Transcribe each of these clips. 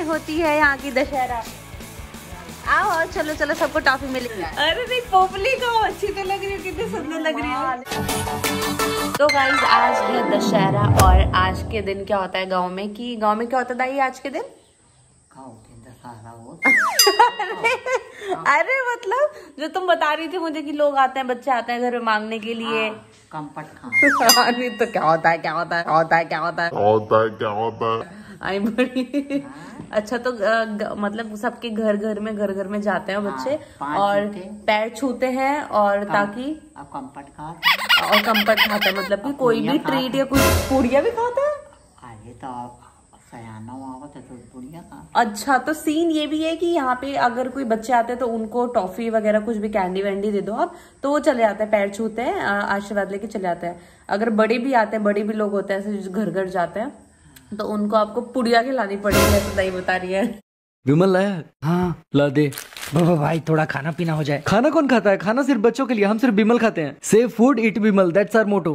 होती है यहाँ की दशहरा। आओ और चलो चलो सबको टॉफी मिलेगी। अरे नहीं पोपली को अच्छी तो लग रही है, कितनी सुंदर लग रही है। तो गाइस आज है दशहरा और आज के दिन क्या होता है गांव में क्या होता है दाई आज के दिन? अरे मतलब जो तुम बता रही थी मुझे कि लोग आते हैं, बच्चे आते हैं घर में मांगने के लिए कंपट खाना। नहीं तो क्या होता है आई बड़ी अच्छा। तो मतलब सबके घर घर में जाते हैं बच्चे और पैर छूते हैं और ताकि कंपट खाते हैं, मतलब कि कोई भी ट्रीट या कुछ पूड़िया भी खाता है। अरे तो सयाना हुआ तो पूड़िया खा। अच्छा तो सीन ये भी है कि यहाँ पे अगर कोई बच्चे आते हैं तो उनको टॉफी वगैरह कुछ भी कैंडी वैंडी दे दो आप, तो वो चले आते हैं, पैर छूते हैं, आशीर्वाद लेके चले आते हैं। अगर बड़े भी आते हैं, बड़े भी लोग होते हैं ऐसे घर जाते हैं, तो उनको आपको पुड़िया खिलानी पड़ेगी, ऐसा दही बता रही है। विमल लाया? हाँ ला दे। बाबा भाई थोड़ा खाना पीना हो जाए। खाना कौन खाता है? खाना सिर्फ बच्चों के लिए, हम सिर्फ विमल खाते हैं। Save food eat Vimal, that's our motto.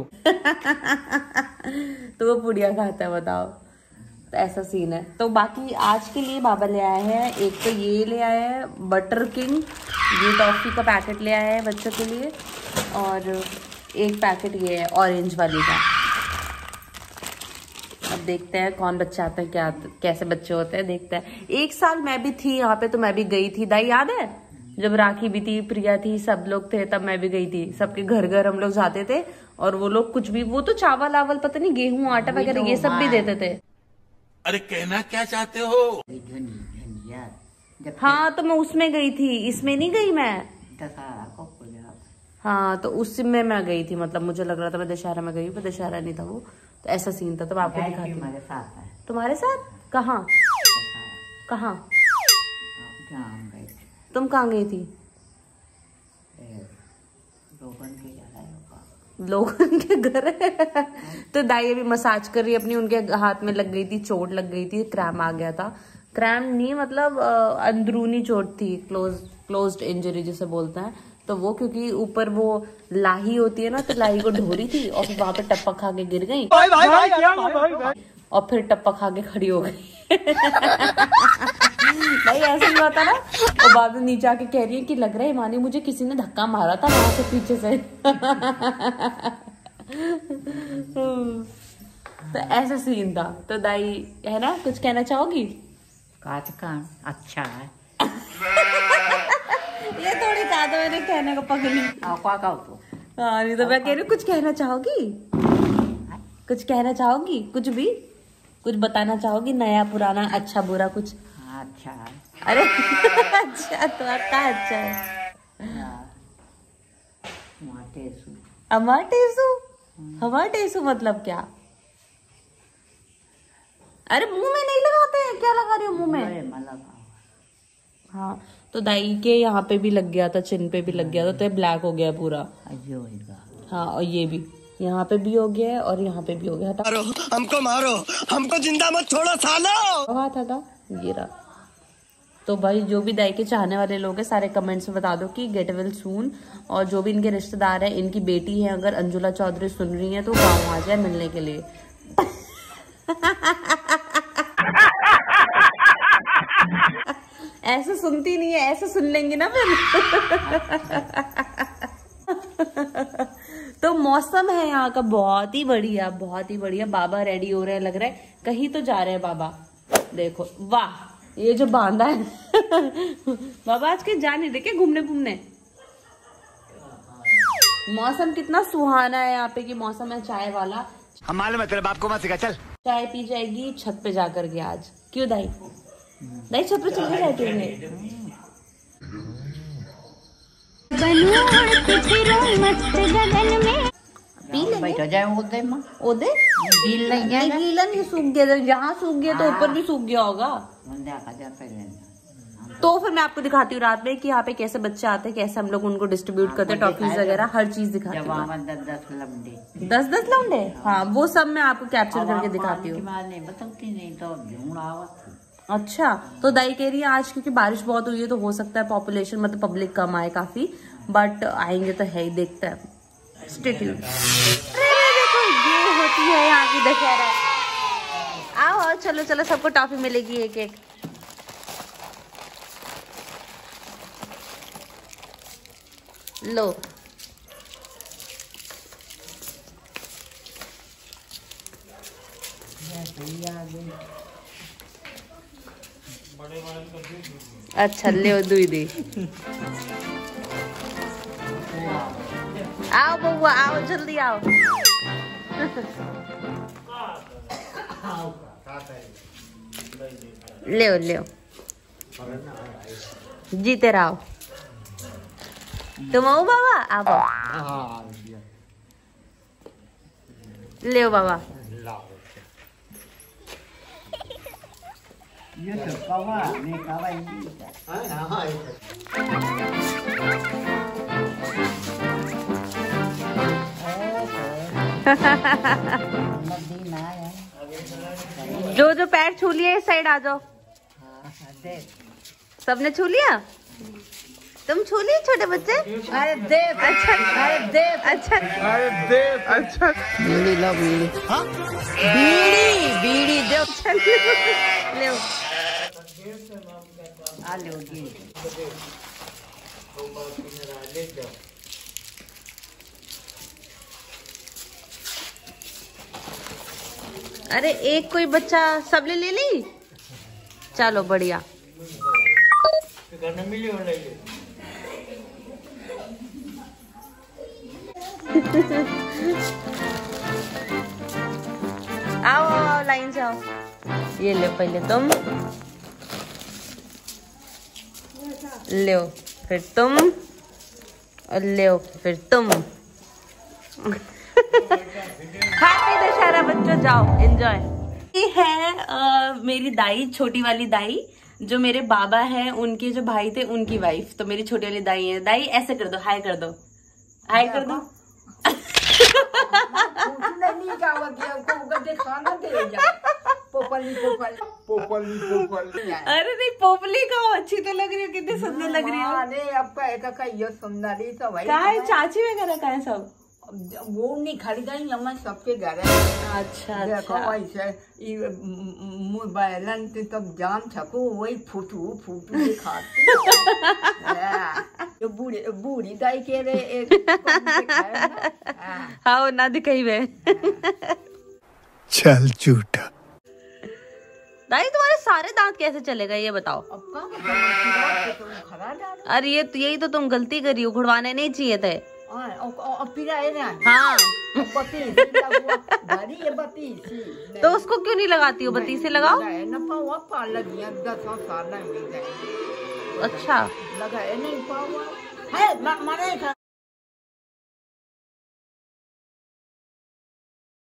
तो वो पुड़िया खाता है, बताओ। तो ऐसा सीन है। तो बाकी आज के लिए बाबा ले आए हैं, एक तो ये ले आए हैं बटर किंग, ये टॉफी का पैकेट ले आए हैं बच्चों के लिए, और एक पैकेट ये है ऑरेंज वाली का। अब देखते हैं कौन बच्चे आते हैं, कैसे बच्चे होते हैं, देखते हैं। एक साल मैं भी थी यहाँ पे, तो मैं भी गई थी दाई, याद है जब राखी भी थी, प्रिया थी, सब लोग थे, तब मैं भी गई थी। सबके घर हम लोग जाते थे और वो लोग कुछ भी, वो तो चावल आवल पता नहीं गेहूं आटा वगैरह ये सब भी देते थे। अरे कहना क्या चाहते हो? हाँ तो मैं उसमें गई थी, इसमें नहीं गई मैं। हाँ तो उसमें मैं गई थी, मतलब मुझे लग रहा था मैं दशहरा में गई, पर दशहरा नहीं था वो। तो ऐसा सीन था, तो मैं आपको दिखाती हूँ। तुम्हारे साथ? कहाँ? तुम कहाँ गई थी? लोगों के घर। तो दाई अभी मसाज कर रही है अपनी, उनके हाथ में लग गई थी, चोट लग गई थी, क्रैम आ गया था। क्रैम नहीं मतलब अंदरूनी चोट थी, क्लोज्ड इंजरी जिसे बोलते हैं। तो वो क्योंकि ऊपर वो लाही होती है ना, तो लाही को ढो रही थी और फिर वहां पे टप्पा खा के गिर गई और फिर टप्पा खा के खड़ी हो गई। भाई ऐसा ही होता ना। और बाद में नीचे आके कह रही है कि लग रहा है मानी मुझे किसी ने धक्का मारा था वहां से पीछे से। तो ऐसा सीन था। तो दाई है ना, कुछ कहना चाहोगी? अच्छा है। ये थोड़ी कहा था मैंने कहने को पगली। हाँ नहीं तो मैं कह रही हूँ, कुछ कहना चाहोगी? कुछ कहना चाहोगी? कुछ भी कुछ बताना चाहोगी? नया पुराना अच्छा बुरा कुछ? अच्छा है। अरे अच्छा तो आता अच्छा है। अमाटेसु हमाटेसु मतलब क्या? अरे मुंह में नहीं लगाते हैं, क्या लगा रही हो मुंह में? हाँ तो दाई के यहाँ पे भी लग गया था, चिन पे भी लग गया था, तो ये ब्लैक हो गया पूरा। हाँ और ये भी यहाँ पे भी हो गया है और यहाँ पे भी हो गया। मारो हमको जिंदा मत छोड़ो सालो। हाथ हटा ये रहा। तो भाई जो भी दाई के चाहने वाले लोग हैं सारे कमेंट्स में बता दो कि गेट वेल सून। और जो भी इनके रिश्तेदार हैं, इनकी बेटी है अगर अंजुला चौधरी सुन रही है तो गाँव आ जाए मिलने के लिए। ऐसे सुनती नहीं है, ऐसे सुन लेंगे ना फिर। तो मौसम है यहाँ का बहुत ही बढ़िया, बहुत ही बढ़िया। बाबा रेडी हो रहे हैं, लग रहा है कहीं तो जा रहे हैं बाबा। देखो वाह ये जो बांधा है। बाबा आज के जा नहीं देखे घूमने घूमने। मौसम कितना सुहाना है यहाँ पे कि मौसम है चाय वाला। हम मालूम है तेरे बाप को मत सिखा, चल। चाय पी जाएगी छत पे जाकर के आज। क्यों दाई? दाई छत पे चल के जाती होंगे। पी लेंगे ओदे गीला नहीं सूख गया, जहाँ सूख गया तो ऊपर भी सूख गया होगा। तो फिर मैं आपको दिखाती हूँ रात में कि यहाँ पे कैसे बच्चे आते हैं, कैसे हम लोग उनको डिस्ट्रीब्यूट करते हैं, टॉफीज वगैरह हर चीज दिखाती हूँ। 10 लौंडे। हाँ वो सब मैं आपको कैप्चर करके दिखाती हूँ। अच्छा तो दाई कह रही है आज क्योंकि बारिश बहुत हुई है तो हो सकता है पॉपुलेशन मतलब पब्लिक कम आए काफी, बट आएंगे तो है ही, देखते हैं। Stay tuned. देखो ये होती है यहाँ की दशहरा। आओ चलो चलो सबको टॉफी मिलेगी एक एक। लो अच्छा ले दुई दी। आओ बउआ आओ जल्दी आओ। ले जीते रहो। तुम आओ बाबा आओ ले बाबा। ये तो कवा नहीं कवा जो जो पैर छू लिए इस साइड आ जाओ। सबने छू लिया? तुम छू लिए छोटे बच्चे? अरे देव अच्छा अरे देव अच्छा अरे देव अच्छा बीड़ी लो बीड़ी हाँ बीड़ी बीड़ी दो ले आ लो बीड़ी अरे एक कोई बच्चा सबने ले ली। चलो बढ़िया। आओ आओ लाइन से आओ। ये ले पहले तुम ले फिर तुम और ले फिर तुम। हैप्पी दशहरा बच्चों जाओ एंजॉय। ये है मेरी दाई छोटी वाली दाई जो मेरे बाबा है उनके जो भाई थे उनकी वाइफ। तो मेरी छोटी वाली दाई है। दाई ऐसे कर दो हाय कर दो हाय कर दो। अरे नहीं पोपली का अच्छी तो लग रही हो कितनी सुंदर लग रही हो। अरे आपका एक ये सुंदरी तो भाई का है चाची वगैरह का है सब वो नहीं खरीदा ही हम सबके घर अच्छा देखो ऐसे मोबाइलन से तब जान सको वही फुटू फुटू दिखाती जो बूढ़ी बूढ़ी दाई के रे हाँ ना दिखाई वे। चल झूठा। दाई तुम्हारे सारे दांत कैसे चलेगा ये बताओ। अरे ये यही तो तुम गलती करी हो उखड़वाने नहीं चाहिए थे। हाँ तो उसको क्यों नहीं लगाती हो बत्ती से लगाओ। अच्छा लगाए नहीं